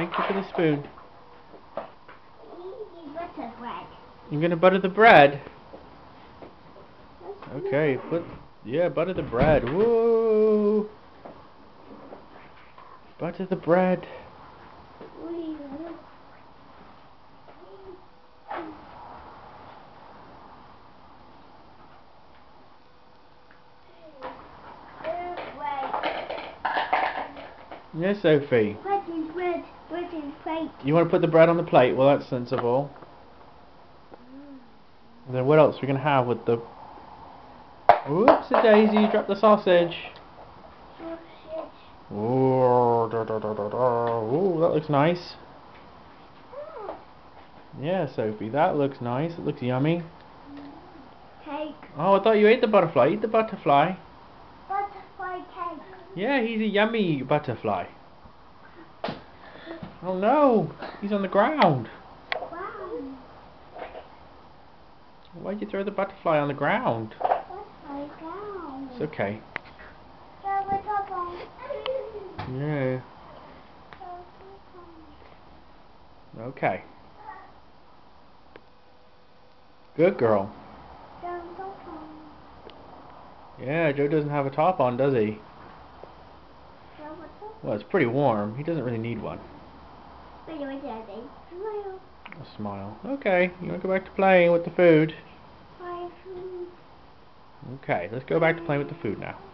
Thank you for the spoon. Butter bread. You're gonna butter the bread? Okay, butter the bread. Whoa! Butter the bread. Yes, Sophie. Bread in plate. You want to put the bread on the plate? Well, that's sensible. And then what else are we gonna have with the? Whoops, a daisy! You dropped the sausage. Ooh, ooh, that looks nice. Yeah, Sophie, that looks nice. It looks yummy. Cake. Oh, I thought you ate the butterfly. Eat the butterfly. Butterfly cake. Yeah, he's a yummy butterfly. Oh no, he's on the ground. Wow. Why'd you throw the butterfly on the ground? Butterfly down. It's okay. Yeah. Yeah. Okay. Good girl. Yeah, Joe doesn't have a top on, does he? Well, it's pretty warm. He doesn't really need one. A smile. Okay, you want to go back to playing with the food? Okay, let's go back to playing with the food now.